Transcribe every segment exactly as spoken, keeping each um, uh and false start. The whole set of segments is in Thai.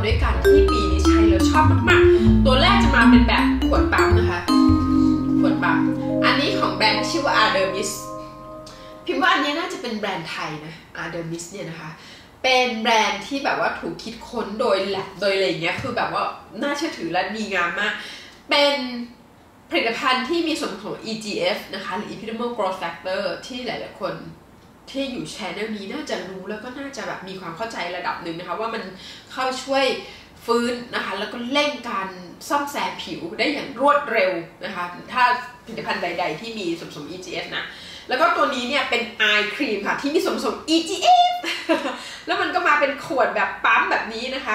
ด้วยกันที่ปีนี้ใช้แล้วชอบมากๆตัวแรกจะมาเป็นแบบขวดปั๊มนะคะขวดปั๊มอันนี้ของแบรนด์ชื่อว่า Artemis พิมพ์ว่าอันนี้น่าจะเป็นแบรนด์ไทยนะ Artemis เนี่ยนะคะเป็นแบรนด์ที่แบบว่าถูกคิดค้นโดยแลบโดยอะไรอย่างเงี้ยคือแบบว่าน่าเชื่อถือและดีงามมากเป็นผลิตภัณฑ์ที่มีส่วนผสมของ อี จี เอฟ นะคะหรือ Epidermal Growth Factor ที่หลายๆคนที่อยู่แชนแนลนี้น่าจะรู้แล้วก็น่าจะแบบมีความเข้าใจระดับหนึ่งนะคะว่ามันเข้าช่วยฟื้นนะคะแล้วก็เร่งการซ่อมแซมผิวได้อย่างรวดเร็วนะคะถ้าผลิตภัณฑ์ใดๆที่มีส่วนผสม อี จี เอฟ นะแล้วก็ตัวนี้เนี่ยเป็น Eye Cream ค่ะที่มีส่วนผสม อี จี เอฟ แล้วมันก็มาเป็นขวดแบบปั๊มแบบนี้นะคะ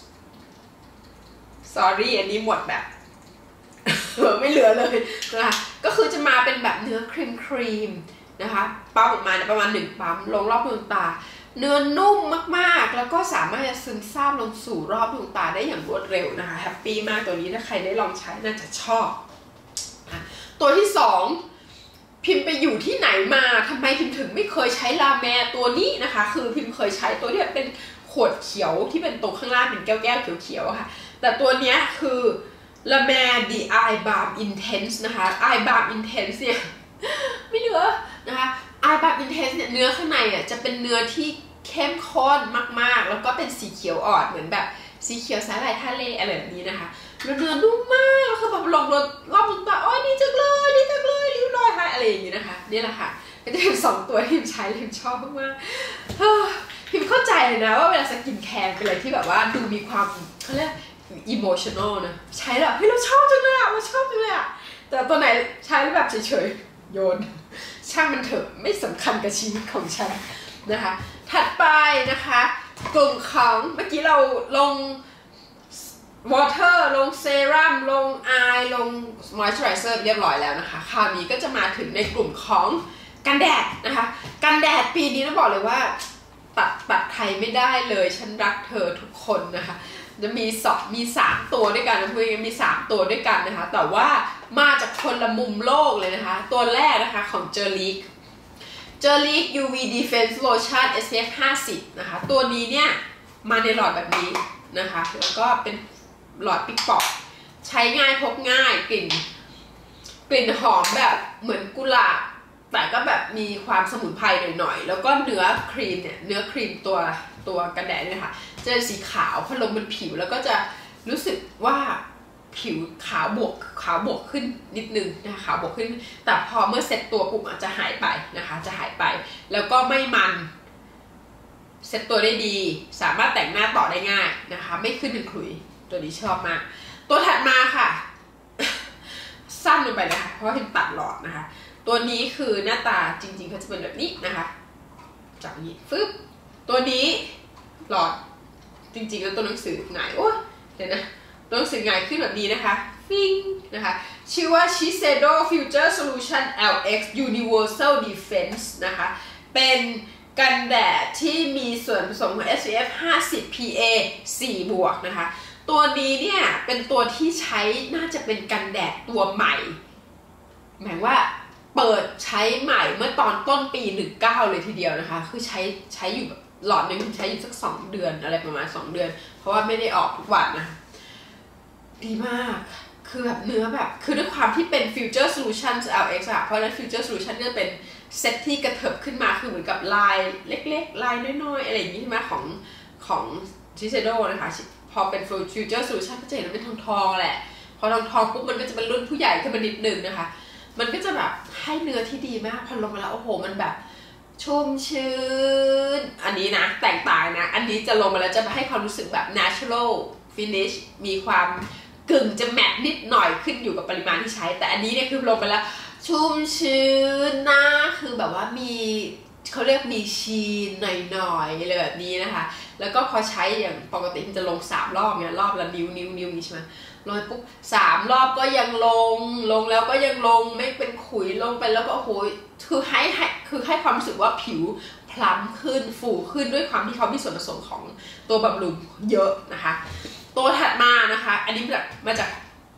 sorry อันนี้หมดแบบไม่เหลือเลยนะคะก็คือจะมาเป็นแบบเนื้อครีมครีมนะคะปั๊มออกมาประมาณหนึ่งปั๊มลงรอบดวงตาเนื้อนุ่มมากๆแล้วก็สามารถจะซึมซาบลงสู่รอบดวงตาได้อย่างรวดเร็วนะคะแฮปปี้มากตัวนี้ถ้าใครได้ลองใช้น่าจะชอบตัวที่สองพิมพ์ไปอยู่ที่ไหนมาทำไมพิมพ์ถึงไม่เคยใช้ลาแมตัวนี้นะคะคือพิมพ์เคยใช้ตัวที่เป็นขวดเขียวที่เป็นตรงข้างล่างเป็นแก้วๆเขียวๆค่ะแต่ตัวนี้คือลาแม The Eye Balm Intense นะคะ Eye Balm Intense เนี่ยไม่เหลือนะคะ Eye Balm Intense เนี่ยเนื้อข้างในอ่ะจะเป็นเนื้อที่เข้มข้นมากๆแล้วก็เป็นสีเขียวอ่อนเหมือนแบบสีเขียวสาหร่ายทะเลอะไรแบบนี้นะคะแล้วเนื้อนุ่มมากคือแบบลงรถรอบดวงตาโอ้ยดีจังเลยดีจังเลยริ้วรอยหายอะไรอย่างนี้นะคะนี่แหละค่ะก็จะเป็นสองตัวที่พิมใช้พิมชอบมากพิมเข้าใจเลยนะว่าเวลาสกินแคร์เป็นอะไรที่แบบว่าดูมีความเขาเรียกอิโมชันอลนะใช้แล้วเฮ้ยเราชอบจังเลยอ่ะเราชอบจังเลยอ่ะแต่ตัวไหนใช้แล้วแบบเฉยๆโยนช่างมันเถอะไม่สำคัญกับชีวิตของฉันนะคะถัดไปนะคะกลุ่มของเมื่อกี้เราลงวอเตอร์ลงเซรั่มลงไอายลงมอยส์เจอไรเซอร์เรียบร้อยแล้วนะคะคราวนี้ก็จะมาถึงในกลุ่มของกันแดดนะคะกันแดดปีนี้ต้องบอกเลยว่าตัดตัดใครไม่ได้เลยฉันรักเธอทุกคนนะคะจะมีสองมีสามตัวด้วยกันนะพูดง่ายๆมีสามตัวด้วยกันนะคะแต่ว่ามาจากคนละมุมโลกเลยนะคะตัวแรกนะคะของเจอริกเจอริก ยู วี Defense Lotion เอส พี เอฟ ห้าสิบนะคะตัวนี้เนี่ยมาในหลอดแบบนี้นะคะแล้วก็เป็นหลอดปิ๊กปอกใช้ง่ายพกง่ายกลิ่นกลิ่นหอมแบบเหมือนกุหลาบแต่ก็แบบมีความสมุนไพรหน่อยๆแล้วก็เนื้อครีมเนี่ยเนื้อครีมตัวตัวกันแดดเนี่ยค่ะจะเป็นสีขาวพอลงบนผิวแล้วก็จะรู้สึกว่าผิวขาวบวกขาวบวกขึ้นนิดนึงนะคะขาวบวกขึ้นแต่พอเมื่อเซ็ตตัวปุ๊บอาจจะหายไปนะคะจะหายไปแล้วก็ไม่มันเซ็ตตัวได้ดีสามารถแต่งหน้าต่อได้ง่ายนะคะไม่ขึ้นเป็นขลุยตัวนี้ชอบมากตัวถัดมาค่ะ สั้นลงไปนะคะเพราะว่าเป็นตัดหลอดนะคะตัวนี้คือหน้าตาจริงๆเขาจะเป็นแบบนี้นะคะจากนี้ฟึบตัวนี้หลอดจริงๆแล้วตัวหนังสือหงายโอ้ยเดี๋ยวนะตัวหนังสือหงายขึ้นแบบนี้นะคะฟิงนะคะชื่อว่า Shiseido Future Solution แอล เอ็กซ์ Universal Defense นะคะเป็นกันแดดที่มีส่วนผสมของ เอส พี เอฟ ห้าสิบ พี เอ สี่บวกนะคะตัวนี้เนี่ยเป็นตัวที่ใช้น่าจะเป็นกันแดดตัวใหม่หมายว่าเปิดใช้ใหม่เมื่อตอนต้นปีสิบเก้าเลยทีเดียวนะคะคือใช้ใช้อยู่หลอดนึงใช้อยู่สักสองเดือนอะไรประมาณสองเดือนเพราะว่าไม่ได้ออกทุกวันนะดีมากคือแบบเนื้อแบบคือด้วยความที่เป็น Future Solutions แอล เอ็กซ์ อะเพราะฉะนั้น Future Solution ก็เป็นเซตที่กระเถิบขึ้นมาคือเหมือนกับลายเล็กๆลายน้อยๆอะไรอย่างนี้ใช่ไหมของของ Shiseido นะคะพอเป็น Future Solution ก็จะเห็นว่าเป็นทองทองแหละพอทองทองปุ๊บมันก็จะเป็นรุ่นผู้ใหญ่ขึ้นมานิดนึงนะคะมันก็จะแบบให้เนื้อที่ดีมากพอลงมาแล้วโอ้โหมันแบบชุ่มชื้นอันนี้นะแตกต่างนะอันนี้จะลงมาแล้วจะให้ความรู้สึกแบบ natural finish มีความกึ่งจะแมตต์นิดหน่อยขึ้นอยู่กับปริมาณที่ใช้แต่อันนี้เนี่ยคือลงไปแล้วชุ่มชื้นนะคือแบบว่ามีเขาเรียกมีชีนหน่อยๆอะไรแบบนี้นะคะแล้วก็พอใช้อย่างปกติมันจะลงสามรอบเนี่ยรอบละนิ้วนิ้วนิ้วนี้ใช่ไหมลงปุ๊บสามรอบก็ยังลงลงแล้วก็ยังลงไม่เป็นขุยลงไปแล้วก็โอ้โหคือให้ให้คือให้ความรู้สึกว่าผิวพล้ำขึ้นฟูขึ้นด้วยความที่เขามีส่วนผสมของตัวบำรุงเยอะนะคะตัวถัดมานะคะอันนี้มาจากมาจาก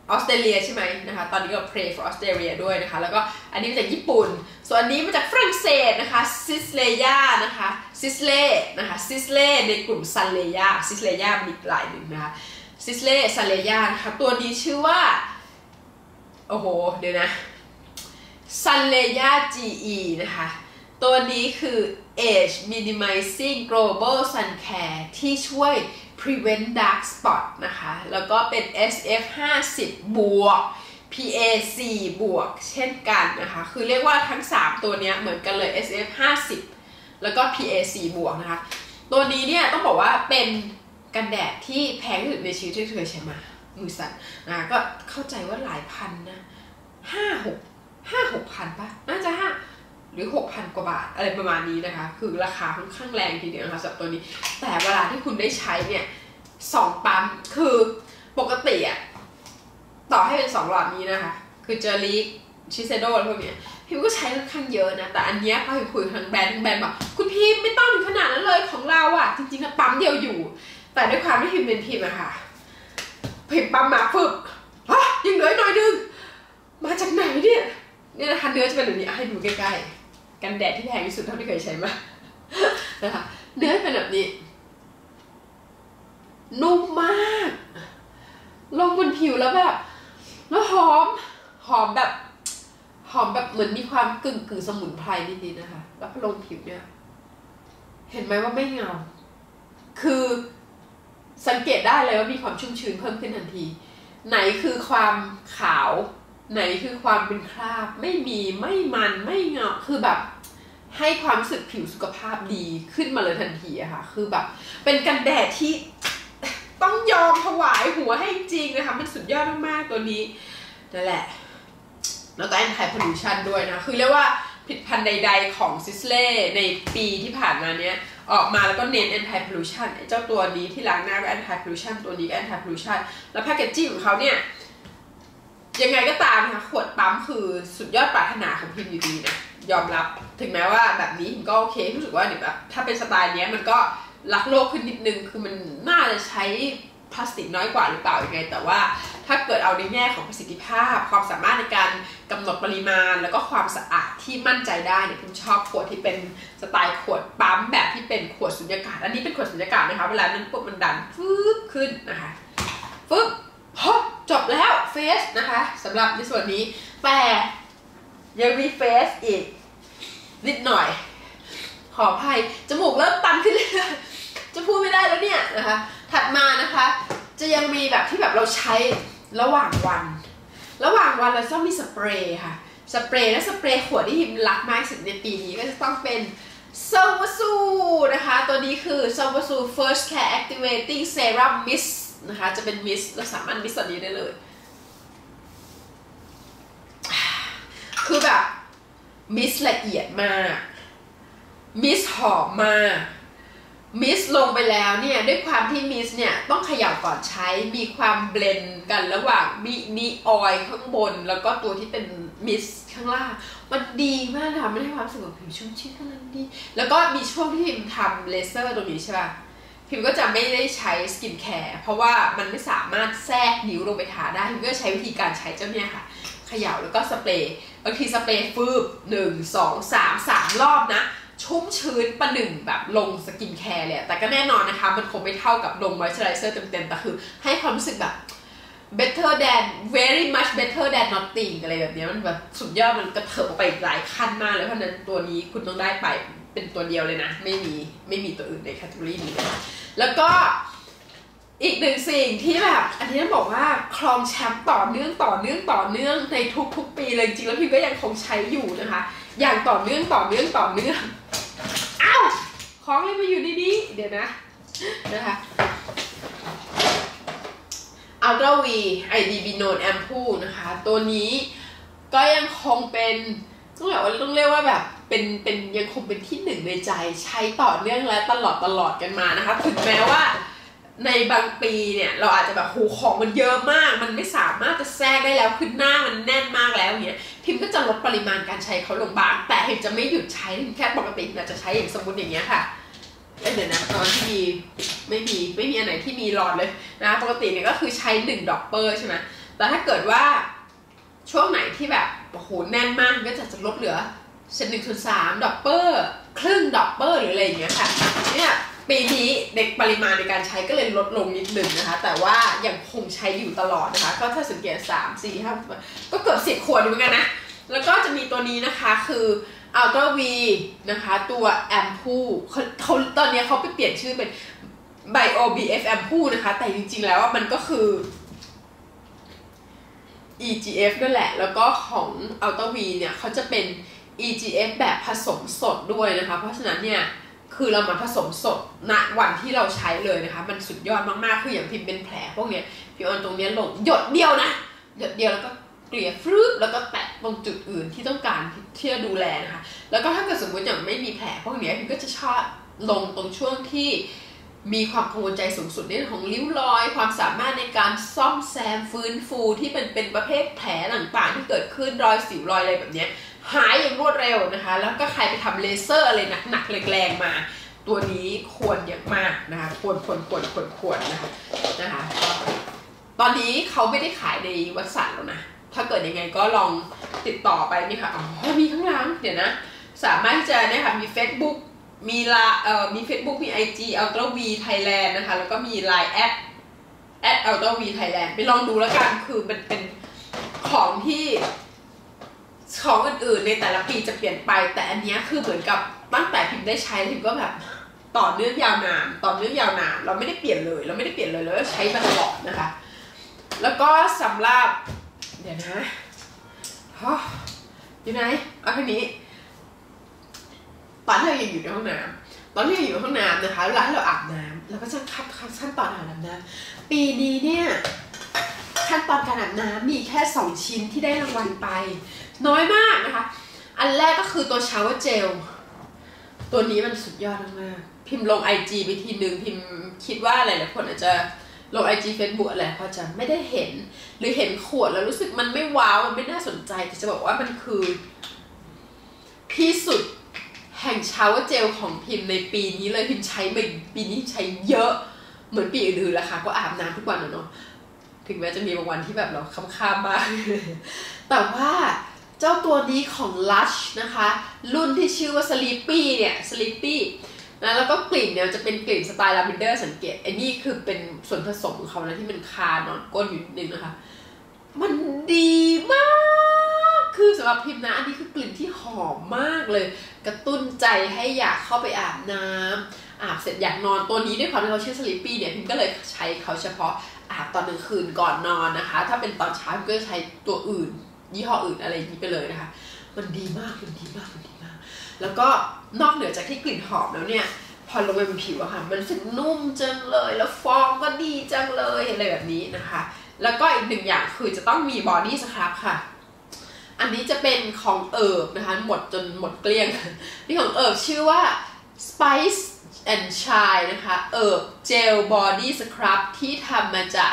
ออสเตรเลียใช่ไหมนะคะตอนนี้ก็ Pray for Australia ด้วยนะคะแล้วก็อันนี้มาจากญี่ปุ่นส่วนอันนี้มาจากฝรั่งเศสนะคะซิสเลยานะคะซิสเล่นะคะซิสเล่ในกลุ่มซันเลยาซิสเลยามีหลายหนึ่งนะคะซิสเล่ซันเลยานะคะตัวนี้ชื่อว่าโอ้โหเดี๋ยวนะซันเลยา จี อี นะคะตัวนี้คือ Age Minimizing Global Sun Care ที่ช่วย prevent dark spot นะคะแล้วก็เป็น เอส เอฟ ห้าสิบ บวก พี เอ สี่ บวกเช่นกันนะคะคือเรียกว่าทั้งสามตัวนี้เหมือนกันเลย เอส เอฟ ห้าสิบ แล้วก็ พี เอ สี่ บวกนะคะตัวนี้เนี่ยต้องบอกว่าเป็นกันแดดที่แพงที่สุดในชีวิตที่เคยใช้มามือสั่นนะก็เข้าใจว่าหลายพันนะห้าหกห้าหกพันป่ะน่าจะห้าหรือ หกพัน กว่าบาทอะไรประมาณนี้นะคะคือราคาค่อนข้างแรงทีเดียวนะคะสำหรับตัวนี้แต่เวลาที่คุณได้ใช้เนี่ยสองปั๊มคือปกติอะต่อให้เป็นสองหลอดนี้นะคะคือเจอริกชิเซโดอะไรพวกเนี้ยพิมก็ใช้ค่อนข้างเยอะนะแต่อันเนี้ยพอพิมคุยทางแบรนด์ทางแบรนด์บอกคุณพิมไม่ต้องถึงขนาดนั้นเลยของเราอะจริงๆอะปั๊มเดียวอยู่แต่ด้วยความที่พิมเป็นพิมอะค่ะพิมปั๊มมาฝึกฮะยังเหลือหน่อยนึงมาจากไหนเนี่ยเนี่ยนะคะเนื้อจะเป็นแบบนี้ให้ดูใกล้ๆกันแดดที่แพงที่สุดเท่าที่เคยใช้มานะคะเนื้อเป็นแบบนี้นุ่มมากลงบนผิวแล้วแบบแล้วหอมหอมแบบหอมแบบเหมือนมีความกึ่งกึ่งสมุนไพรนิดๆนะคะแล้วพอลงผิวเนี่ยเห็นไหมว่าไม่เงาคือสังเกตได้เลยว่ามีความชุ่มชื้นเพิ่มขึ้นทันทีไหนคือความขาวไหนคือความเป็นคราบไม่มีไม่มันไม่เงาคือแบบให้ความรู้สึกผิวสุขภาพดีขึ้นมาเลยทันทีอะค่ะคือแบบเป็นกันแดดที่ต้องยอมถวายหัวให้จริงนะคะมันสุดยอดมากๆตัวนี้นั่นแหละแล้วก็ anti pollution ด้วยนะคือเรียกว่าผลิตภัณฑ์ใดๆของซิสเล่ในปีที่ผ่านมาเนี้ยออกมาแล้วก็เน้น anti pollution ไอ้เจ้าตัวนี้ที่ล้างหน้าก็ anti pollution ตัวนี้ก็ anti pollution แล้วแพคเกจจิ้งของเขาเนี่ยยังไงก็ตามนะคะขวดปั๊มคือสุดยอดปรารถนาของพิมอยู่ดีนะยอมรับถึงแม้ว่าแบบนี้พิมก็โอเครู้สึกว่าเนี่ยแบบถ้าเป็นสไตล์เนี้ยมันก็รักโลกขึ้นนิดนึงคือมันน่าจะใช้พลาสติกน้อยกว่าหรือเปล่ายังไงแต่ว่าถ้าเกิดเอาในแง่ของประสิทธิภาพความสามารถในการกำหนดปริมาณแล้วก็ความสะอาดที่มั่นใจได้เนี่ยพิมชอบขวดที่เป็นสไตล์ขวดปั๊มแบบที่เป็นขวดสุญญากาศอันนี้เป็นขวดสุญญากาศนะคะเวลานั้นปุ๊บมันดันฟึ๊บขึ้นนะคะฟึ๊บฮะจบแล้วเฟสนะคะสำหรับในส่วนนี้แต่ยังมีเฟสอีกนิดหน่อยขออภัยจมูกเริ่มตันขึ้นเลยจะพูดไม่ได้แล้วเนี่ยนะคะถัดมานะคะจะยังมีแบบที่แบบเราใช้ระหว่างวันระหว่างวันเราต้องมีสเปรย์ค่ะสเปรย์และสเปรย์ขวดที่พิมรักมากสุดในปีนี้ก็จะต้องเป็นโซวาซูนะคะตัวนี้คือโซวาซู First Care Activating Serum Mist นะคะจะเป็นมิสเราสามารถมิสตัวนี้ได้เลยคือแบบมิสละเอียดมากมิสหอมมากมิสลงไปแล้วเนี่ยด้วยความที่มิสเนี่ยต้องเขย่าก่อนใช้มีความเบลนด์กันระหว่างมีมีออยล์ข้างบนแล้วก็ตัวที่เป็นมิสข้างล่างมันดีมากค่ะไม่ได้ความรู้สึกแบบผิวชุ่มชื้นกำลังดีแล้วก็มีช่วงที่พิมทำเลเซอร์ตรงนี้ใช่ป่ะพิมก็จะไม่ได้ใช้สกินแคร์เพราะว่ามันไม่สามารถแทรกนิ้วลงไปทาได้พิมก็ใช้วิธีการใช้เจ้าเนี่ยค่ะเขย่าแล้วก็สเปรย์บางทีสเปรย์ฟืบหนึ่งสองสามสามรอบนะชุ่มชื้นประหนึ่งแบบลงสกินแคร์เลยแต่ก็แน่นอนนะคะมันคงไม่เท่ากับลงมอยส์เจอไรเซอร์เต็มๆแต่คือให้ความรู้สึกแบบ better than very much better than nothing อะไรแบบนี้มันแบบสุดยอดมันกระเถิบออกไปอีกหลายขั้นมากเลยเพราะนั้นตัวนี้คุณต้องได้ไปเป็นตัวเดียวเลยนะไม่มีไม่มีตัวอื่นในแคตตาล็อกนี้เลยแล้วก็อีกหนึ่งสิ่งที่แบบอันนี้ต้องบอกว่าครองแชมป์ต่อเนื่องต่อเนื่องต่อเนื่องในทุกๆปีเลยจริงแล้วพี่ก็ยังคงใช้อยู่นะคะอย่างต่อเนื่องต่อเนื่องต่อเนื่องอ้าวของอะไรมาอยู่ในนี้เดี๋ยวนะนะคะ Ultra V ไอ ดี Binone Ampoule นะคะตัวนี้ก็ยังคงเป็นต้องแบบว่าต้องเรียกว่าแบบเป็นเป็นยังคงเป็นที่หนึ่งในใจใช้ต่อเนื่องและตลอดตลอดกันมานะคะถึงแม้ว่าในบางปีเนี่ยเราอาจจะแบบหูของมันเยอะมากมันไม่สามารถจะแทรกได้แล้วคือหน้ามันแน่นมากแล้วเนี่ยพิมก็จะลดปริมาณการใช้เขาลงบ้างแต่พิมจะไม่หยุดใช้แค่ปกติเราจะใช้อย่างสมมุติอย่างเงี้ยค่ะเดี๋ยวนะตอนที่ไม่มีไม่มีอันไหนที่มีหลอดเลยนะปกติเนี่ยก็คือใช้หนึ่งดอกเปอร์ใช่ไหมแต่ถ้าเกิดว่าช่วงไหนที่แบบโอ้โหแน่นมากก็จะจะลดเหลือเซนหนึ่งส่วนสามดอปเปอร์ครึ่งดอปเปอร์หรืออะไรอย่างเงี้ยค่ะเนี่ยปีนี้เด็กปริมาณในการใช้ก็เลยลดลงนิดนึงนะคะแต่ว่ายังคงใช้อยู่ตลอดนะคะก็ถ้าสังเกตสามสี่ห้าก็เกือบสิบขวดเหมือนกันนะแล้วก็จะมีตัวนี้นะคะคือ Ultra V นะคะตัวแอมพูเขาตอนนี้เขาไปเปลี่ยนชื่อเป็น Bio บี เอฟ แอมพูนะคะแต่จริงๆแล้วมันก็คือ อี จี เอฟ นั่นแหละแล้วก็ของ Ultra V เนี่ยเขาจะเป็น อี จี เอฟ แบบผสมสดด้วยนะคะเพราะฉะนั้นเนี่ยคือเรามาผสมสดณวันที่เราใช้เลยนะคะมันสุดยอดมากๆคืออย่างพิมพ์เป็นแผลพวกเนี้ยพิมพ์เอาตรงนี้ลงหยดเดียวนะหยดเดียวแล้วก็เกลี่ยฟรึบแล้วก็แตะตรงจุดอื่นที่ต้องการที่จะดูแลนะคะแล้วก็ถ้าเกิดสมมติอย่างไม่มีแผลพวกนี้พิมก็จะชอบลงตรงช่วงที่มีความกังวลใจสูงสุดในเรื่องของริ้วรอยความสามารถในการซ่อมแซมฟื้นฟูที่เป็นเป็นประเภทแผลต่างๆที่เกิดขึ้นรอยสิวรอยอะไรแบบนี้หายอย่างรวดเร็วนะคะแล้วก็ใครไปทำเลเซอร์อะไรหนักๆแรงๆมาตัวนี้ควรเยอะมากนะคะควรควรควรควรควรนะคะนะคะตอนนี้เขาไม่ได้ขายในวัตสันแล้วนะถ้าเกิดยังไงก็ลองติดต่อไปนี่ค่ะอ๋อมีข้างหลังเดี๋ยวนะสามารถที่จะนะคะมี Facebook มีลาเอ่อมี Facebook มี ไอ จี Ultra V Thailand นะคะแล้วก็มี ไลน์ แอด แอด Ultra V Thailand ไปลองดูแล้วกันคือมันเป็นของที่ของอื่นๆในแต่ละปีจะเปลี่ยนไปแต่อันนี้คือเหมือนกับตั้งแต่พิมพ์ได้ใช้พิมพ์ก็แบบต่อเนื่องยาวนานต่อเนื่องยาวนานเราไม่ได้เปลี่ยนเลยเราไม่ได้เปลี่ยนเลยแล้วใช้มาตลอดนะคะแล้วก็สำหรับเดี๋ยวนะอยู่ไหนเอาแค่นี้ตอนที่เราอยู่ในห้องน้ำตอนที่เราอยู่ในห้องน้ำนะคะเวลาที่เราอาบน้ำเราก็จะคัดขั้นตอนอาบน้ำปีนี้เนี่ยขั้นตอนการอาบน้ำมีแค่สองชิ้นที่ได้รางวัลไปน้อยมากนะคะอันแรกก็คือตัวชาวเวอร์เจลตัวนี้มันสุดยอดมากพิมพ์ลง ไอ จี ไปทีนึงพิมพ์คิดว่าหลายๆคนอาจจะลง ไอ จี Facebook อะไรเขาจะไม่ได้เห็นหรือเห็นขวดแล้วรู้สึกมันไม่ว้าวมันไม่น่าสนใจแต่จะบอกว่ามันคือที่สุดแห่งชาวเวอร์เจลของพิมพ์ในปีนี้เลยพิมพ์ใช้ไปปีนี้ใช้เยอะเหมือนปีอื่นๆแหละค่ะก็อาบน้ำทุกวันเนาะถึงแม้จะมีบางวันที่แบบเราค้ำๆบ้างแต่ว่าเจ้าตัวนี้ของ Lush นะคะรุ่นที่ชื่อว่า Sleepy เนี่ย Sleepy นะแล้วก็กลิ่นเนี่ยจะเป็นกลิ่นสไตล์ลาเวนเดอร์สังเกตไอ้นี่คือเป็นส่วนผสมของเขานะที่มันคานอนก้นอยู่นิดนึงนะคะมันดีมากคือสำหรับพิมพ์นะอันนี้คือกลิ่นที่หอมมากเลยกระตุ้นใจให้อยากเข้าไปอาบน้ำอาบเสร็จอยากนอนตัวนี้ด้วยความที่เขาชื่อ Sleepy เนี่ยพิมก็เลยใช้เขาเฉพาะอาบตอนกลางคืนก่อนนอนนะคะถ้าเป็นตอนเช้าก็ใช้ตัวอื่นยี่ห้ออื่นอะไรอย่างนี้ไปเลยนะคะมันดีมากมันดีมากมันดีมากแล้วก็นอกเหนือจากที่กลิ่นหอมแล้วเนี่ยพอลงไปบนผิวอะค่ะมันรู้สึกนุ่มจังเลยแล้วฟองก็ดีจังเลยอะไรแบบนี้นะคะแล้วก็อีกหนึ่งอย่างคือจะต้องมีบอดี้สครับค่ะอันนี้จะเป็นของเอิบนะคะหมดจนหมดเกลี้ยงนี่ของเอิบชื่อว่า Spice and Chai นะคะเอิบเจลบอดี้สครับที่ทำมาจาก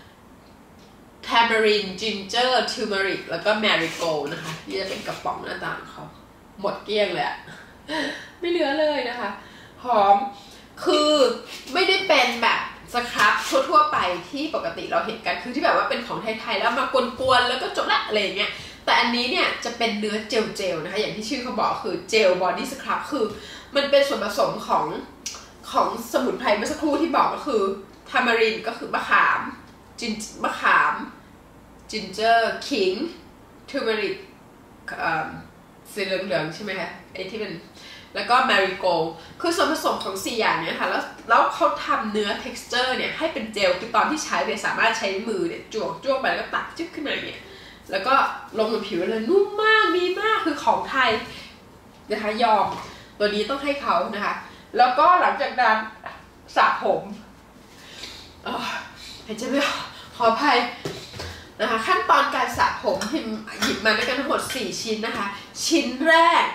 Tamarind Ginger Turmeric แล้วก็ Marigold นะคะนี่จะเป็นกระป๋องหน้าตาของเขาหมดเกลี้ยงเลยอะไม่เหลือเลยนะคะหอมคือไม่ได้เป็นแบบสครับทั่วๆไปที่ปกติเราเห็นกันคือที่แบบว่าเป็นของไทยๆแล้วมากวนๆแล้วก็จบละอะไรเงี้ยแต่อันนี้เนี่ยจะเป็นเนื้อเจลๆนะคะอย่างที่ชื่อเขาบอกคือเจลบอดี้สครับคือมันเป็นส่วนผสมของของสมุนไพรเมื่อสักครู่ที่บอกก็คือ Tamarind ก็คือมะขามจินมะขามจินเจอร์ขิงทูเมริกสีเหลืองๆใช่ไหมคะไอ้ที่เป็นแล้วก็แมริโกลคือส่วนผสมของสี่อย่างนี้ค่ะแล้วแล้วเขาทำเนื้อ texture เนี่ยให้เป็นเจลคือตอนที่ใช้เนี่ยสามารถใช้มือเนี่ยจวกจ้วงไปแล้วก็ตัดจึ๊กขึ้นมาเนี่ยแล้วก็ลงบนผิวเลยนุ่มมากดีมากคือของไทยนะคะยอมตัวนี้ต้องให้เขานะคะแล้วก็หลังจากนั้นสระผมอ๋อเห็นใช่ไหมขออภัยนะคะขั้นตอนการสระผมพิมหยิบมาด้วยกันทั้งหมดสี่ชิ้นนะคะชิ้นแรก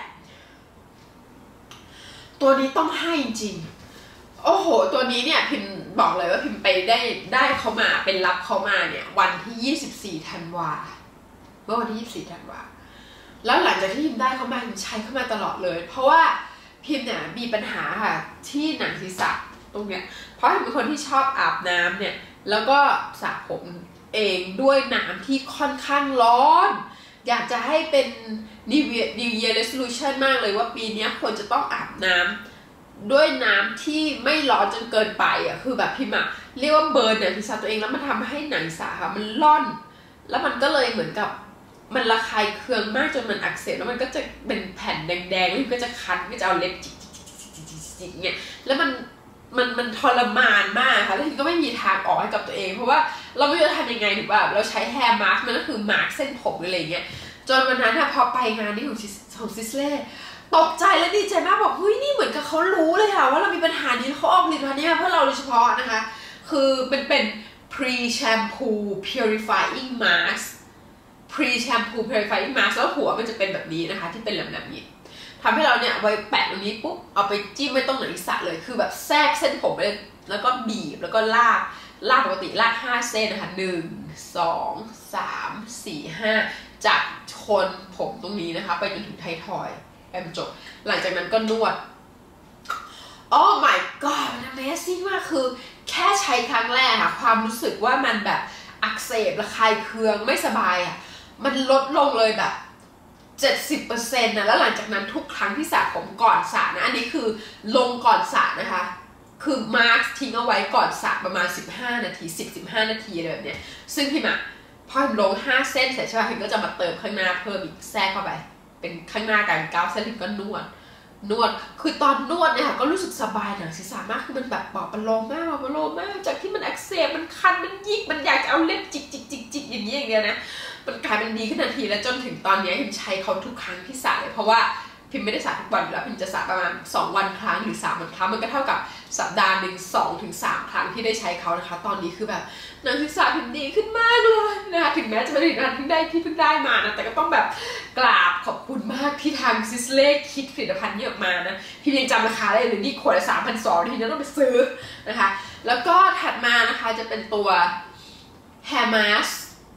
ตัวนี้ต้องให้จริงโอ้โหตัวนี้เนี่ยพิมบอกเลยว่าพิมไปได้ได้เขามาเป็นรับเขามาเนี่ยวันที่ยี่สิบสี่ธันวาเมื่อวันที่ยี่สิบสี่ธันวาแล้วหลังจากที่พิมได้เขามาพิมใช้เข้ามาตลอดเลยเพราะว่าพิมเนี่ยมีปัญหาค่ะที่หนังศีรษะตรงเนี้ยเพราะพิมเป็นคนที่ชอบอาบน้ำเนี่ยแล้วก็สระผมเองด้วยน้ำที่ค่อนข้างร้อนอยากจะให้เป็น New Year Resolution มากเลยว่าปีนี้ควรจะต้องอาบน้ำด้วยน้ำที่ไม่ร้อนจนเกินไปอ่ะคือแบบพิมพ์เรียกว่าเบิร์นหนังศีรษะตัวเองแล้วมันทำให้หนังศีรษะค่ะมันร่อนแล้วมันก็เลยเหมือนกับมันระคายเคืองมากจนมันอักเสบแล้วมันก็จะเป็นแผ่นแดงๆแล้วก็จะคันก็จะเอาเล็บจิกๆๆๆเนี่ยแล้วมันมันมันทรมานมากค่ะแล้วทีก็ไม่มีทางออกให้กับตัวเองเพราะว่าเราไม่รู้จะทำยังไงถูกป่ะเราใช้แฮร์มาสก์มันก็คือมาร์กเส้นผมอะไรเงี้ยจนวันนั้นพอไปงานนี้ของของซิสเล่ตกใจและดีใจมากบอกเฮ้ยนี่เหมือนกับเขารู้เลยค่ะว่าเรามีปัญหานี้เขาออกผลิตภัณฑ์นี้มาเพื่อเราโดยเฉพาะนะคะคือเป็นเป็น pre shampoo purifying mask pre shampoo purifying mask แล้วหัวมันจะเป็นแบบนี้นะคะที่เป็นแบบนี้ทำให้เราเนี่ยไว้แปะตรงนี้ปุ๊บเอาไปจิ้มไว้ตรงไหนสระเลยคือแบบแทรกเส้นผมไปเลยแล้วก็บีบแล้วก็ลากลากปกติลากห้าเส้นนะคะหนึ่งสองสามสี่ห้าจากโคนผมตรงนี้นะคะไปจนถึงไททอยแอมจบหลังจากนั้นก็นวด Oh my god มัน Amazing มากคือแค่ใช้ครั้งแรกค่ะความรู้สึกว่ามันแบบอักเสบระคายเคืองไม่สบายอ่ะมันลดลงเลยแบบ เจ็ดสิบเปอร์เซ็นต์ นะแล้วหลังจากนั้นทุกครั้งที่สระผมก่อนสระนะอันนี้คือลงก่อนสระนะคะคือมาร์คทิ้งเอาไว้ก่อนสระประมาณสิบห้านาที สิบถึงสิบห้า นาทีอะไรแบบเนี้ยซึ่งพี่มาพอพิมลงห้าเส้นเสร็จใช่ป่ะพิมก็จะมาเติมข้างหน้าเพิ่มอีกแทรกเข้าไปเป็นข้างหน้ากันเก้าเส้นพิมก็นวดนวดคือตอนนวดเนี่ยค่ะก็รู้สึกสบายหนังศีรษะมากคือมันแบบปลอบประโลมมากปลอบประโลมมากจากที่มันอักเสบมันคันมันยิกมันอยากจะเอาเล็บจิกจิกจิกจิกอย่างนี้อย่างเดียวนะมันกลายเป็นดีขึ้นทันทีแล้วจนถึงตอนนี้พิมใช้เขาทุกครั้งที่สระเลยเพราะว่าพิมไม่ได้สระทุกวันอยู่แล้วพิมจะสระประมาณสองวันครั้งหรือสามวันครั้งมันก็เท่ากับสัปดาห์หนึ่ง สองถึงสาม ครั้งที่ได้ใช้เขานะคะตอนนี้คือแบบหนังศีรษะพิมดีขึ้นมากเลยนะคะถึงแม้จะไม่ได้งานเพิ่งได้ที่เพิ่งได้มานะแต่ก็ต้องแบบกราบขอบคุณมากที่ทางซิสเล่คิดผลิตภัณฑ์นี้ออกมานะพิมยังจำราคาได้เลยนี่ขวดละ สามพันสองร้อย ที่จะต้องไปซื้อนะคะแล้วก็ถัดมานะคะจะเป็นตัว hair mask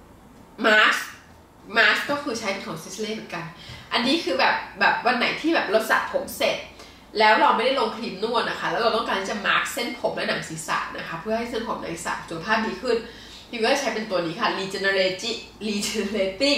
mask mask ก็คือใช้ของซิสเล่เหมือนกันอันนี้คือแบบแบบวันไหนที่แบบเราสระผมเสร็จแล้วเราไม่ได้ลงครีมนวดนะคะแล้วเราต้องการจะมาร์คเส้นผมและหนังศีรษะนะคะเพื่อให้เส้นผมหนังศีรษะสุขภาพดีขึ้นพี่ก็ใช้เป็นตัวนี้ค่ะ regenerating regenerating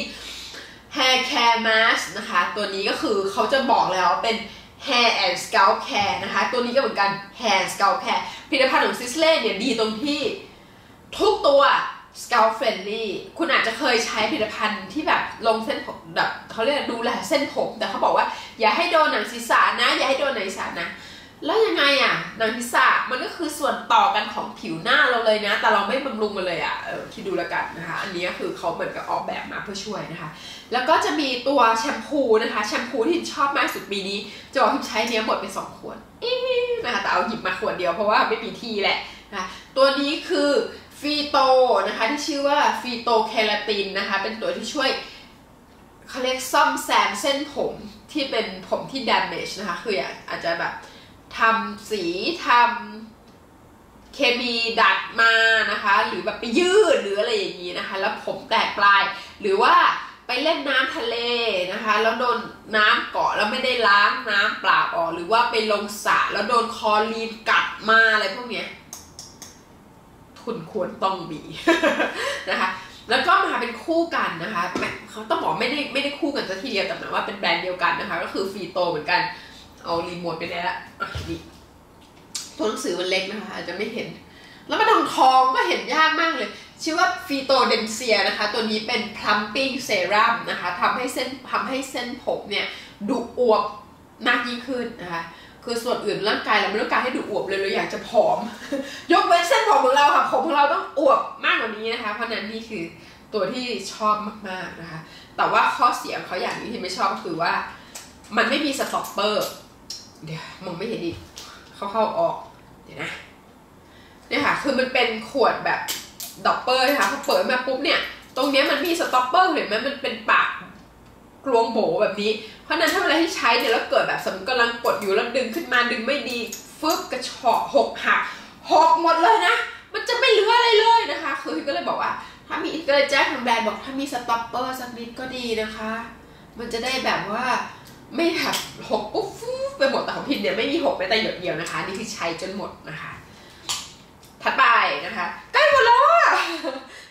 hair care mask นะคะตัวนี้ก็คือเขาจะบอกแล้วเป็น hair and scalp care นะคะตัวนี้ก็เหมือนกัน hair and scalp care ผลิตภัณฑ์ของซิสเล่เนี่ยดีตรงที่ทุกตัวscalp friendly คุณอาจจะเคยใช้ผลิตภัณฑ์ที่แบบลงเส้นผมแบบเขาเรียกดูแลเส้นผมแต่เขาบอกว่าอย่าให้โดนหนังศีรษะนะอย่าให้โดนหนังศีรษะนะแล้วยังไงอ่ะหนังศีรษะมันก็คือส่วนต่อกันของผิวหน้าเราเลยนะแต่เราไม่บำรุงมันเลยอ่ะเออคิดดูแล้วกันนะคะอันนี้ก็คือเขาเหมือนกับออกแบบมาเพื่อช่วยนะคะแล้วก็จะมีตัวแชมพูนะคะแชมพูที่ชอบมากสุดปีนี้จะบอกที่ใช้เนี้ยหมดไปสองขวดนะคะแต่เอาหยิบมาขวดเดียวเพราะว่าไม่มีที่แหละนะคะตัวนี้คือฟีโตนะคะที่ชื่อว่าฟีโตเคราตินนะคะเป็นตัวที่ช่วยเขาเรียกซ่อมแซมเส้นผมที่เป็นผมที่ damage นะคะคืออาจจะแบบทำสีทำเคมีดัดมานะคะหรือแบบไปยืดหรืออะไรอย่างนี้นะคะแล้วผมแตกปลายหรือว่าไปเล่นน้ำทะเลนะคะแล้วโดนน้ำเกาะแล้วไม่ได้ล้างน้ำเปล่าออกหรือว่าไปลงสระแล้วโดนคลอรีนกัดมาอะไรพวกเนี้ยคุณควรต้องมี นะคะแล้วก็มาเป็นคู่กันนะคะเขาต้องบอกไม่ได้ไม่ได้คู่กันซะทีเดียวแต่หมายว่าเป็นแบรนด์เดียวกันนะคะก็คือฟีโตเหมือนกันเอารีโมทไปได้ละอ่ะนี่ตัวหนังสือมันเล็กนะคะอาจจะไม่เห็นแล้วมันทองทองก็เห็นยากมากเลยชื่อว่าฟีโตเดนเซียนะคะตัวนี้เป็น plumping serum นะคะทำให้เส้นทำให้เส้นผมเนี่ยดูอวบมากยิ่งขึ้นนะคะคือส่วนอื่นร่างกายเราไม่ต้องการให้ดูอวบเลยเราอยากจะผอม ยกเว้นเส้นผมของเราค่ะผมของเราต้องอวบมากกว่านี้นะคะเพราะนั้นนี่คือตัวที่ชอบมากๆนะคะแต่ว่าข้อเสียของเขาอย่างนี้ที่ไม่ชอบคือว่ามันไม่มีสต็อปเปอร์เดี๋ยวมองไม่เห็นดิเข้าเข้าออกเดี๋ยวนะเนี่ยค่ะคือมันเป็นขวดแบบด็อปเปอร์นะคะพอเปิดมาปุ๊บเนี่ยตรงนี้มันมีสต็อปเปอร์เห็นไหมมันเป็นปากกลวงโบแบบนี้เพราะนั้นถ้าเวลาที่ใช้เนี่ยแล้วเกิดแบบสมมติกำลังกดอยู่แล้วดึงขึ้นมาดึงไม่ดีฟึบกระชอกหกหักหกหมดเลยนะมันจะไม่เหลืออะไรเลยนะคะคือก็เลยบอกว่าถ้ามีก็เลยแจ้งทางแบรนด์บอกถ้ามีสต็อปเปอร์สักนิดก็ดีนะคะมันจะได้แบบว่าไม่หักหกปุ๊บฟูไปหมดแต่ของพิมเนี่ยไม่มีหกแม้แต่หยดเดียวนะคะนี่คือใช้จนหมดนะคะถัดไปนะคะใกล้หมดแล้วอะ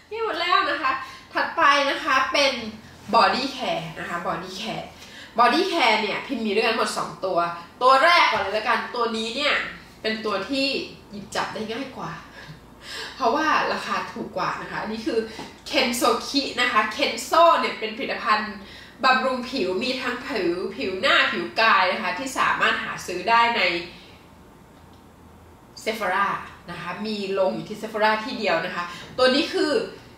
นี่หมดแล้วนะคะถัดไปนะคะเป็นบอดี้แคร์นะคะบอดี้แคร์บอดี้แคร์เนี่ยพิมมีด้วยกันหมดสองตัวตัวแรกก่อนเลยแล้วกันตัวนี้เนี่ยเป็นตัวที่หยิบจับได้ง่ายกว่าเพราะว่าราคาถูกกว่านะคะอันนี้คือเคนโซคินะคะเคนโซเนี่ยเป็นผลิตภัณฑ์บำรุงผิวมีทั้งผิวผิวหน้าผิวกายนะคะที่สามารถหาซื้อได้ในเซฟาร่านะคะมีลงอยู่ที่เซฟาร่าที่เดียวนะคะตัวนี้คือ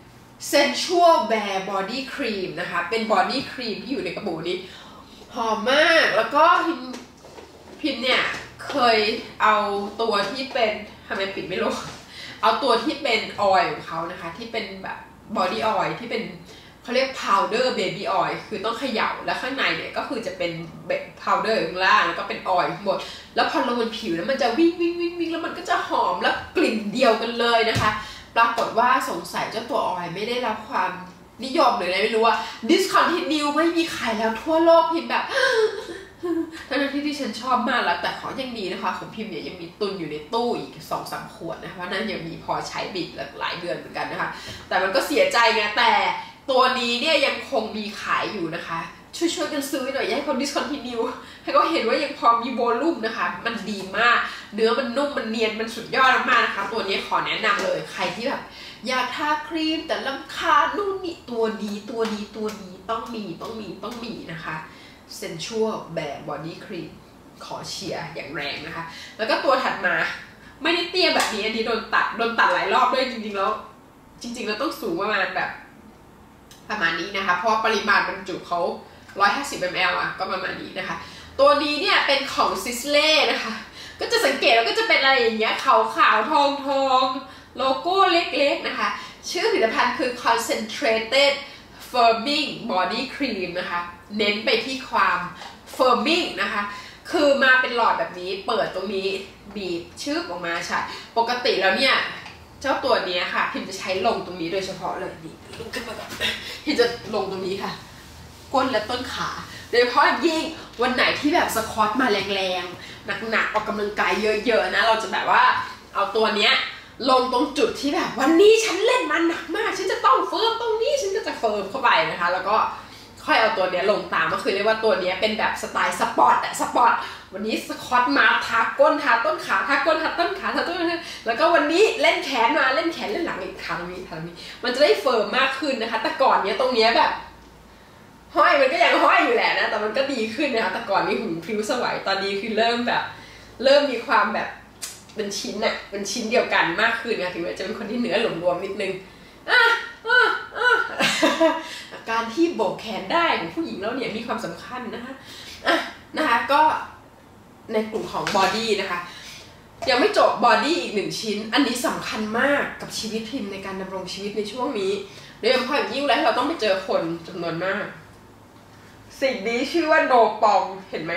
Sensual Bare Body Cream นะคะเป็นบอดี้ครีมที่อยู่ในกระปุกนี้หอมมากแล้วก็พิมพิมเนี่ยเคยเอาตัวที่เป็นทำไมปิดไม่ลงเอาตัวที่เป็นออยล์ของเขานะคะที่เป็นแบบบอดี้ออยล์ที่เป็นเขาเรียก powder baby oil คือต้องเขย่าแล้วข้างในเนี่ยก็คือจะเป็น powder ข้างล่างแล้วก็เป็นออยล์ข้างบนแล้วพอลงบนผิวแล้วมันจะวิ่งวิ่งวิ่งวิ่งแล้วมันก็จะหอมแล้วกลิ่นเดียวกันเลยนะคะปรากฏว่าสงสัยเจ้าตัวออยล์ไม่ได้รับความนิยมหรืออะไรไม่รู้ว่า discontinue ไม่มีขายแล้วทั่วโลกพิมพ์แบบทั้งที่ที่ฉันชอบมากแล้วแต่ขอยังดีนะคะของพิมพ์เนี่ยยังมีตุนอยู่ในตู้อีก สองสาม ขวดนะคะนั้นยังมีพอใช้บิดหลายเดือนเหมือนกันนะคะแต่มันก็เสียใจไงแต่ตัวนี้เนี่ยยังคงมีขายอยู่นะคะช่วยช่วยกันซื้อหน่อยอย่าให้เขา discontinue ให้เขาเห็นว่ายังพอมีโวลูมนะคะมันดีมากเนื้อมันนุ่มมันเนียนมันสุดยอดมากนะคะตัวนี้ขอแนะนำเลยใครที่แบบอยากทาครีมแต่รำคาญนู่นนี่ตัวนี้ตัวนี้ตัวนี้ต้องมีต้องมีต้องมีนะคะ Sensual Bare Body Cream ขอเชียร์อย่างแรงนะคะแล้วก็ตัวถัดมาไม่ได้เตี้ยแบบนี้อันนี้โดนตัดโดนตัดหลายรอบด้วยจริงๆแล้วจริงๆแล้วต้องสูงประมาณแบบประมาณนี้นะคะเพราะปริมาณบรรจุเขาหนึ่งร้อยห้าสิบมิลลิลิตร อ่ะก็ประมาณนี้นะคะตัวนี้เนี่ยเป็นของซิสเล่นะคะก็จะสังเกตแล้วก็จะเป็นอะไรอย่างเงี้ยขาวขาวทองทองโลโก้เล็กๆนะคะชื่อผลิตภัณฑ์คือ Concentrated Firming Body Cream นะคะเน้นไปที่ความ firming นะคะคือมาเป็นหลอดแบบนี้เปิดตรงนี้บีบชืบออกมาใช่ปกติแล้วเนี่ยเจ้าตัวนี้ค่ะพิมจะใช้ลงตรงนี้โดยเฉพาะเลยนี่ลงขึ้นมาแบบพิมจะลงตรงนี้ค่ะก้นและต้นขาโดยเฉพาะยิ่งวันไหนที่แบบสควอตมาแรงๆหนักๆออกกำลังกายเยอะๆนะเราจะแบบว่าเอาตัวเนี้ยลงตรงจุดที่แบบวันนี้ฉันเล่นมันหนักมากฉันจะต้องเฟิร์มตรงนี้ฉันก็จะเฟิร์มเข้าไปนะคะแล้วก็ค่อยเอาตัวเนี้ยลงตามก็คือเรียกว่าตัวเนี้ยเป็นแบบสไตล์สปอร์ตอะสปอร์ตวันนี้สควอตมาทาก้นทาต้นขาทาก้นทาต้นขาทาต้นแล้วก็วันนี้เล่นแขนมาเล่นแขนเล่นหลังอีกทางนี้ทางนี้มันจะได้เฟิร์มมากขึ้นนะคะแต่ก่อนเนี้ยตรงเนี้ยแบบห้อยมันก็ยังห้อยอยู่แหละนะแต่มันก็ดีขึ้นนะคะแต่ก่อนนี้หุ่นพริ้วสวยตอนนี้คือเริ่มแบบเริ่มมีความแบบเป็นชิ้นอะเป็นชิ้นเดียวกันมากขึ้นนะถึงแม้จะเป็นคนที่เนื้อหลวมรวมนิดนึงอ่ะอ่ะอ่ะการที่โบกแขนได้ของผู้หญิงแล้วเนี่ยมีความสำคัญนะคะอ่ะนะคะก็ในกลุ่มของบอดี้นะคะยังไม่จบบอดี้อีกหนึ่งชิ้นอันนี้สำคัญมากกับชีวิตพิมในการดำรงชีวิตในช่วงนี้โดยเฉพาะอย่างยิ่งแล้วเราต้องไปเจอคนจำนวนมากสิ่งนี้ชื่อว่าโนปองเห็นไหม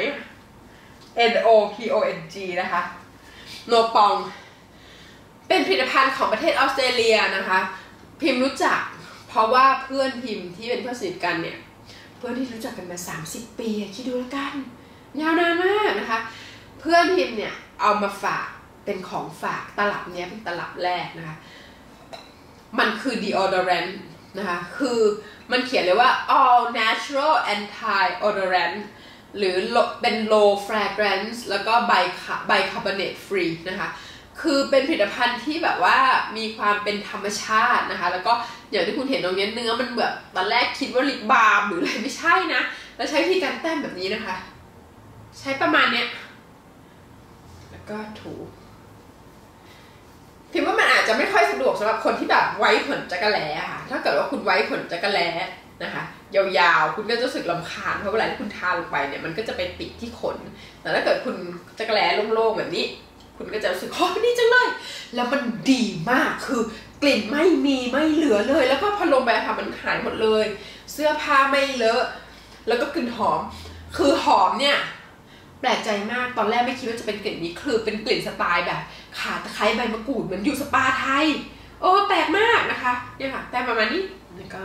N O P O N G นะคะโนปองเป็นผลิตภัณฑ์ของประเทศออสเตรเลียนะคะพิมรู้จักเพราะว่าเพื่อนพิมที่เป็นเพื่อนสนิทกันเนี่ยเพื่อนที่รู้จักกันมาสามสิบปีคิดดูแล้วกันยาวนานมากนะคะเพื่อนพิมเนี่ยเอามาฝากเป็นของฝากตลับเนี้ยเป็นตลับแรกนะคะมันคือ deodorant นะคะคือมันเขียนเลยว่า all natural anti odorant หรือเป็น low fragrance แล้วก็ bicarbonate free นะคะคือเป็นผลิตภัณฑ์ที่แบบว่ามีความเป็นธรรมชาตินะคะแล้วก็อย่างที่คุณเห็นตรงนี้เนื้อมันแบบตอนแรกคิดว่าลิปบาล์มหรืออะไรไม่ใช่นะแล้วใช้วิธีการแต้มแบบนี้นะคะใช้ประมาณเนี้ยแล้วก็ถูพิมว่ามันอาจจะไม่ค่อยสะดวกสำหรับคนที่แบบไว้ขนจักรแล้ค่ะถ้าเกิดว่าคุณไว้ขนจักรแล้นะคะยาวๆคุณก็จะรู้สึกรำคาญเพราะเวลาที่คุณทาลงไปเนี่ยมันก็จะไปติดที่ขนแต่ถ้าเกิดคุณจักรแล้โล่งๆแบบนี้คุณก็จะรู้สึกโอ้ยดีจังเลยแล้วมันดีมากคือกลิ่นไม่มีไม่เหลือเลยแล้วก็พอลงไปค่ะมันหายหมดเลยเสื้อผ้าไม่เลอะแล้วก็กลิ่นหอมคือหอมเนี่ยแปลกใจมากตอนแรกไม่คิดว่าจะเป็นกลิ่นนี้คือเป็นกลิ่นสไตล์แบบข่าตะไคร้ใบมะกรูดเหมือนอยู่สปาไทยโอ้แปลกมากนะคะเนี่ยค่ะแต่ประมาณนี้แล้วก็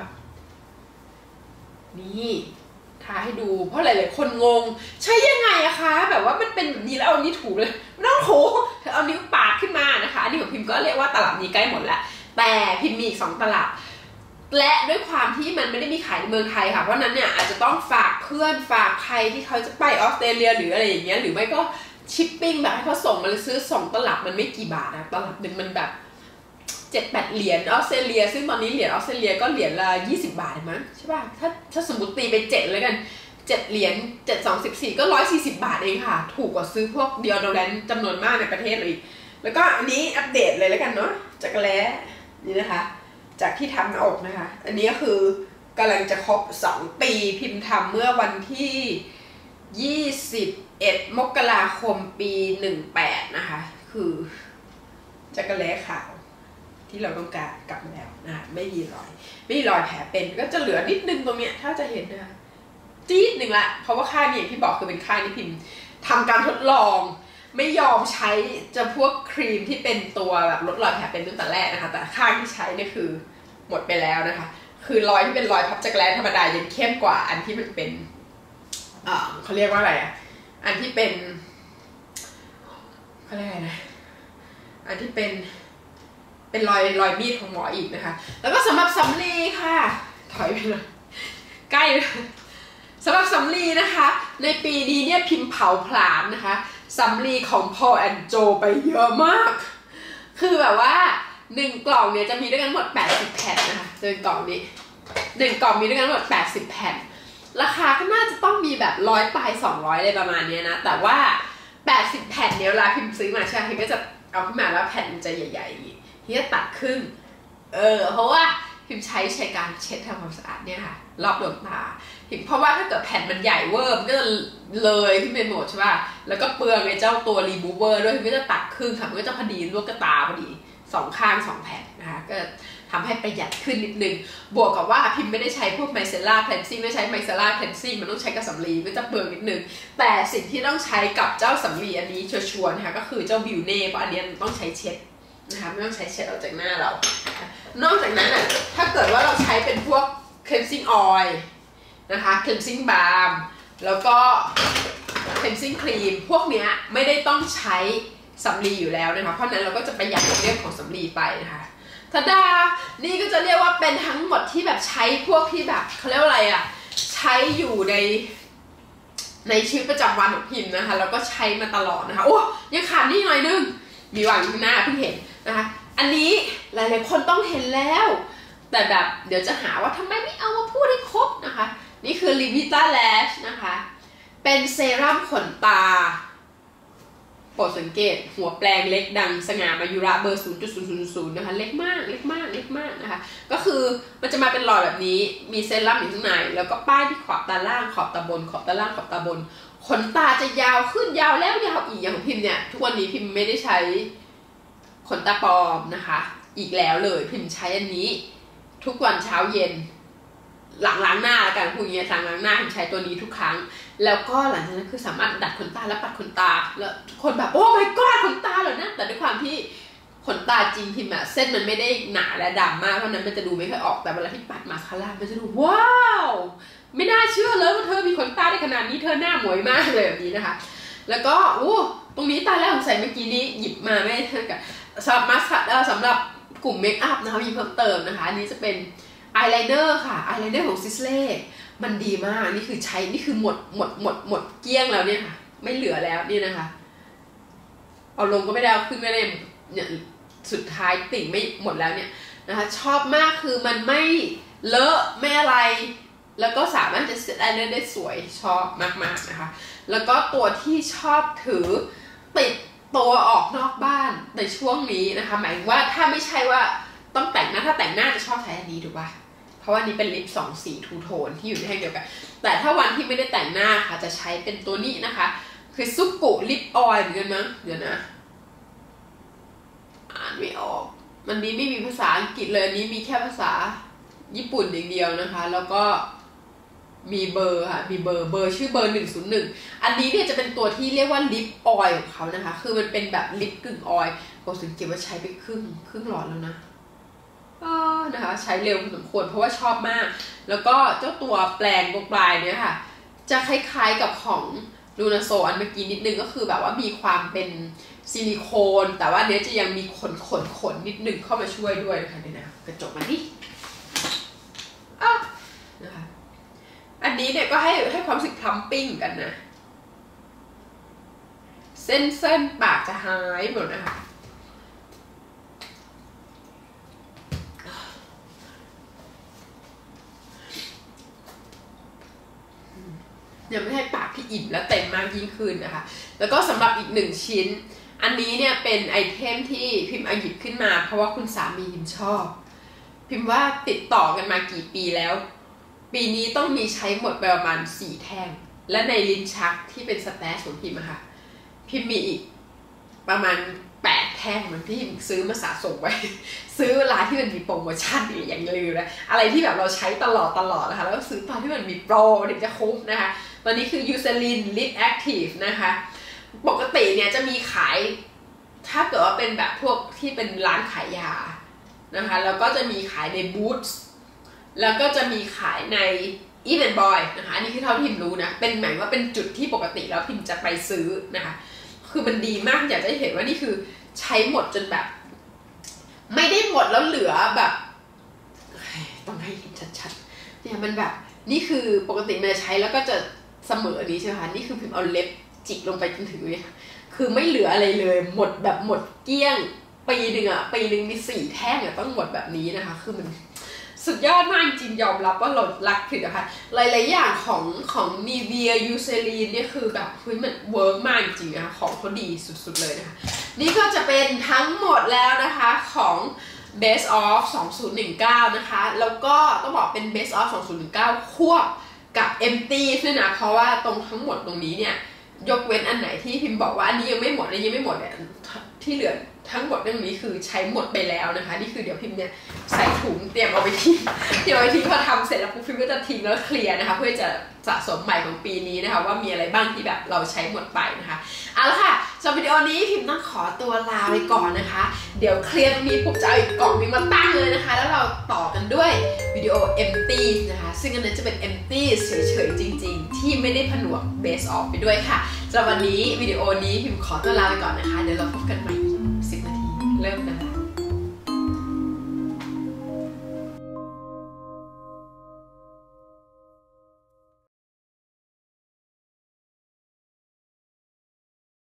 นี่ทาให้ดูเพราะหลายๆคนงงใช้ยังไงอะคะแบบว่ามันเป็นแบบนี้แล้วเอานิ้วถูเลยไม่ต้องถูเอานิ้วปาดขึ้นมานะคะอันนี้ของพิมก็เรียกว่าตลับนี้ใกล้หมดแล้วแต่พิมมีอีกสองตลับและด้วยความที่มันไม่ได้มีขายในเมืองไทยค่ะเพราะนั้นเนี่ยอาจจะต้องฝากเพื่อนฝากใครที่เขาจะไปออสเตรเลียหรืออะไรอย่างเงี้ยหรือไม่ก็ชิปปิ้งแบบให้เขาส่งมาเลยซื้อส่งตลับมันไม่กี่บาทนะตลับหนึ่งมันแบบเจ็ดแปดเหรียญออสเตรเลียซึ่งตอนนี้เหรียญออสเตรเลียก็เหรียญละยี่สิบบาทมั้งใช่ป่ะถ้าถ้าสมมติตีไปเจ็ดเลยกันเจ็ดเหรียญเจ็ดสองสิบสี่ก็ร้อยสี่สิบบาทเองค่ะถูกกว่าซื้อพวกเดียวโดแลนจำนวนมากในประเทศเลยแล้วก็อันนี้อัปเดตเลยแล้วกันเนาะจักรแล้นี่นะคะจากที่ทำหน้าอกนะคะอันนี้ก็คือกำลังจะครบสองปีพิมพ์ทำเมื่อวันที่ยี่สิบเอ็ดมกราคมปีหนึ่งแปดนะคะคือจักรแล้ขาวที่เราต้องการกลับมาแล้วนะไม่มีรอยไม่มีรอยแผลเป็นก็จะเหลือนิดนึงตรงเนี้ยถ้าจะเห็นนะคะจี๊ดหนึ่งละเพราะว่าค่ายนี้อย่างที่บอกคือเป็นค่ายที่พิมพ์ทำการทดลองไม่ยอมใช้จะพวกครีมที่เป็นตัวแบบลดรอยแผลเป็นตั้งแต่แรกนะคะแต่ข้างที่ใช้เนี่ยคือหมดไปแล้วนะคะคือรอยที่เป็นรอยพับจักรแล้ธรรมดายังเข้มกว่าอันที่มันเป็นเอ่อเขาเรียกว่าอะไรอ่ะอันที่เป็นเขาเรียกอะไรนะอันที่เป็นเป็นรอยรอยมีดของหมออีกนะคะแล้วก็สำหรับสำลีค่ะถอยไปเลยใกล้สำหรับสำลีนะคะในปีนี้เนี่ยพิมพ์เผาผลาญนะคะสำลีของ Paul and Joe ไปเยอะมากคือแบบว่าหนึ่งกล่องเนี่ยจะมีด้วยกันหมดแปดสิบแผ่นนะคะหนึ่งกล่องนี้หนึ่งกล่องมีด้วยกันหมดแปดสิบแผ่นราคาก็น่าจะต้องมีแบบร้อยปลายสองร้อยอะไรประมาณนี้นะแต่ว่าแปดสิบแผ่นเนี่ยเวลาพิมพ์ซื้อมาใช่ไหมพิมก็จะเอาขึ้นมาแล้วแผ่นมันจะใหญ่ๆที่จะตัดครึ่งเออเพราะว่าพิมใช้ใช้การเช็ดทำความสะอาดเนี่ยค่ะรอบดวงตาเพราะว่าถ้าเกิดแผ่นมันใหญ่เวอร์มันก็จะเลยขึ้นไปหมดใช่ป่ะแล้วก็เปลืองไอ้เจ้าตัวรีมูเวอร์ด้วยมันก็จะตัดครึ่งค่ะมันก็จะพอดีลูกตาพอดีสองข้างสองแผ่นนะคะก็ทำให้ประหยัดขึ้นนิดนึงบวกกับว่าพิมไม่ได้ใช้พวกไมเซล่าเคลนซิ่งไม่ใช้ไมเซล่าเคลนซิ่งมันต้องใช้กับสำลีก็จะเปลืองนิดนึงแต่สิ่งที่ต้องใช้กับเจ้าสำลีอันนี้ชัวร์ๆนะคะก็คือเจ้าบิวเน่เพราะอันนี้ต้องใช้เช็ดนะคะไม่ต้องใช้เช็ดออกจากหน้าเรานอกจากนั้นอ่ะถ้าเกิดว่าเราใช้เป็นพวก cleansing oil นะคะ cleansing balm แล้วก็ cleansing cream พวกเนี้ยไม่ได้ต้องใช้สำลีอยู่แล้วนะคะเพราะนั้นเราก็จะประหยัดในเรื่องของสำลีไปนะคะทาดานี่ก็จะเรียกว่าเป็นทั้งหมดที่แบบใช้พวกที่แบบเขาเรียกว่าอะไรอ่ะใช้อยู่ในในชีวิตประจำวันของพิมนะคะแล้วก็ใช้มาตลอดนะคะโอ้ยังขาดนี่หน่อยนึงมีวางอยู่หน้าเพิ่งเห็นนะคะอันนี้หลายๆคนต้องเห็นแล้วแต่แบบเดี๋ยวจะหาว่าทำไมไม่เอามาพูดให้ครบนะคะนี่คือ Livita Lash นะคะเป็นเซรั่มขนตาโปรดสังเกตหัวแปลงเล็กดังสง่ามายุระเบอร์ ศูนย์จุดศูนย์ศูนย์ศูนย์ นะคะเล็กมากเล็กมากเล็กมากนะคะก็คือมันจะมาเป็นหลอดแบบนี้มีเซรั่มอยู่ข้างในแล้วก็ป้ายที่ขอบตาล่างขอบตาบนขอบตาล่างขอบตาบนขนตาจะยาวขึ้นยาวแล้วยาวอีกอย่างของพิมเนี่ยทุกวันนี้พิมไม่ได้ใช้ขนตาปลอมนะคะอีกแล้วเลยพิมใช้อันนี้ทุกวันเช้าเย็นหลังล้างหน้ากันพูดอย่างเงี้ยหลังล้างหน้าพิมใช้ตัวนี้ทุกครั้งแล้วก็หลังจากนั้นคือสามารถดัดขนตาและปัดขนตาแล้วทุกคนแบบโอ้ my god ขนตาเหรอนะแต่ด้วยความที่ขนตาจริงพิมอะเส้นมันไม่ได้หนาและดำมากเพราะนั้นมันจะดูไม่ค่อยออกแต่เวลาที่ปัดมาคาร่ามันจะดูว้าวไม่น่าเชื่อเลยว่าเธอมีขนตาได้ขนาดนี้เธอหน้าหมวยมากเลยแบบนี้นะคะแล้วก็โอ้ตรงนี้ตาแรกของใส่เมื่อกี้นี้หยิบมาไม่เท่ากันสำหรับมาสก์สำหรับกลุ่มเมคอัพนะคะมีเพิ่มเติมนะคะอันนี้จะเป็นอายไลเนอร์ค่ะอายไลเนอร์ของซิสเล่มันดีมากนี่คือใช้นี่คือหมดหมดหมดหมดเกลี้ยงแล้วเนี่ยค่ะไม่เหลือแล้วนี่นะคะเอาลงก็ไม่ได้เอาขึ้นไม่ได้เนี่ยสุดท้ายติ่งไม่หมดแล้วเนี่ยนะคะชอบมากคือมันไม่เลอะไม่อะไรแล้วก็สามารถจะเซตอายไลเนอร์ได้สวยชอบมากๆนะคะแล้วก็ตัวที่ชอบถือติดตัวออกนอกบ้านในช่วงนี้นะคะหมายว่าถ้าไม่ใช่ว่าต้องแต่งหน้าถ้าแต่งหน้าจะชอบใช้อันนี้ถูกป่ะเพราะว่านี้เป็นลิปสองสีทูโทนที่อยู่ในแท่งเดียวกันแต่ถ้าวันที่ไม่ได้แต่งหน้าค่ะจะใช้เป็นตัวนี้นะคะคือซุกุลิปออยล์เหมือนกันมั้งเดี๋ยวนะอ่านไม่ออกมันนี้ไม่มีภาษาอังกฤษเลยอันนี้มีแค่ภาษาญี่ปุ่นอย่างเดียวนะคะแล้วก็มีเบอร์ค่ะมีเบอร์เบอร์ชื่อเบอร์หนึ่งศูนย์หนึ่งอันนี้เนี่ยจะเป็นตัวที่เรียกว่าลิปออยล์ของเขานะคะคือมันเป็นแบบลิปกึ่งออยล์ผมสังเกตว่าใช้ไปครึ่งครึ่งหลอดแล้วนะก็นะคะใช้เร็วพอสมควรเพราะว่าชอบมากแล้วก็เจ้าตัวแปลงตรงปลายเนี่ยค่ะจะคล้ายๆกับของลูนาโซอันเมื่อกี้นิดนึงก็คือแบบว่ามีความเป็นซิลิโคนแต่ว่าเนี้ยจะยังมีขนขนขนนิดนึงเข้ามาช่วยด้วยนะคะเนี่ยนะกระจกมาดินี้เนี่ยก็ให้ให้ความรู้สึกพลัมปิ้งกันนะเส้นเส้นปากจะหายหมดนะคะยังไม่ให้ปากที่อิ่มและเต็มมากยิ่งขึ้นนะคะแล้วก็สำหรับอีกหนึ่งชิ้นอันนี้เนี่ยเป็นไอเทมที่พิมพ์เอาหยิบขึ้นมาเพราะว่าคุณสามีพิมชอบพิมว่าติดต่อกันมากี่ปีแล้วปีนี้ต้องมีใช้หมดไปประมาณสี่แท่งและในลิ้นชักที่เป็นสแตชของพิมอะค่ะพิมมีอีกประมาณแปดแท่งมันที่ซื้อมาสะสมไว้ซื้อเวลาที่มันมีโปรโมชั่นอย่างลืมนะอะไรที่แบบเราใช้ตลอดตลอดนะคะแล้วก็ซื้อตอนที่มันมีโปรถึงจะคุ้มนะคะตอนนี้คือ Eucerin Lip Active นะคะปกติเนี่ยจะมีขายถ้าเกิดว่าเป็นแบบพวกที่เป็นร้านขายยานะคะแล้วก็จะมีขายในบูธแล้วก็จะมีขายใน Even Boy นะคะอันนี้คือเท่าที่พิมรู้นะเป็นหมายว่าเป็นจุดที่ปกติแล้วพิมจะไปซื้อนะคะคือมันดีมากอยากจะเห็นว่านี่คือใช้หมดจนแบบไม่ได้หมดแล้วเหลือแบบต้องให้เห็นชัดๆเนี่ยมันแบบนี่คือปกติมันจะใช้แล้วก็จะเสมอนี้ใช่ไหมคะนี่คือพิมเอาเล็บจิกลงไปจนถึงเนี่ยคือไม่เหลืออะไรเลยหมดแบบหมดเกลี้ยงปีหนึ่งอ่ะปีหนึ่งมีสี่แท่งอ่ะต้องหมดแบบนี้นะคะคือมันสุดยอดมากจริงยอมรับว่าเรารักผลิตภัณฑ์หลายๆอย่างของของ Nivea Eucerin เนี่ยคือแบบเฮ้ยมันเวิร์กมากจริงนะคะของเขาดีสุดๆเลยนะคะนี่ก็จะเป็นทั้งหมดแล้วนะคะของ Best of สองพันสิบเก้านะคะแล้วก็ต้องบอกเป็น Best of สองพันสิบเก้าควบกับ Empty ด้วยนะเพราะว่าตรงทั้งหมดตรงนี้เนี่ยยกเว้นอันไหนที่พิมพ์บอกว่าอันนี้ยังไม่หมดอันนี้ยังไม่หมดเนี่ยที่เหลือทั้งหมดเรื่องนี้คือใช้หมดไปแล้วนะคะนี่คือเดี๋ยวพิมพ์เนี่ยใส่ถุงเตรียมเอาไปทิ้งเตรียมเอาไปทิ้งพอทำเสร็จแล้วปุ๊บพิมพ์ก็จะทิ้งแล้วเคลียร์นะคะเพื่อจะสะสมใหม่ของปีนี้นะคะว่ามีอะไรบ้างที่แบบเราใช้หมดไปนะคะเอาละค่ะสำหรับวิดีโอนี้พิมพ์ต้องขอตัวลาไปก่อนนะคะเดี๋ยวเคลียร์ตรงนี้ปุ๊บจะเอาอีกกล่องนึงมาตั้งเลยนะคะแล้วเราต่อกันด้วยวิดีโอ Empty นะคะซึ่งอันนั้นจะเป็น Empty เฉยๆจริงๆที่ไม่ได้ผนวก Base Off ไปด้วยค่ะสำหรับวันนี้วิดีโอนี้พิมพ์ขอตัวลาไปก่อนนะคะเดี๋ยวเราพบกันใหม่สิบนาทีเริ่มนะ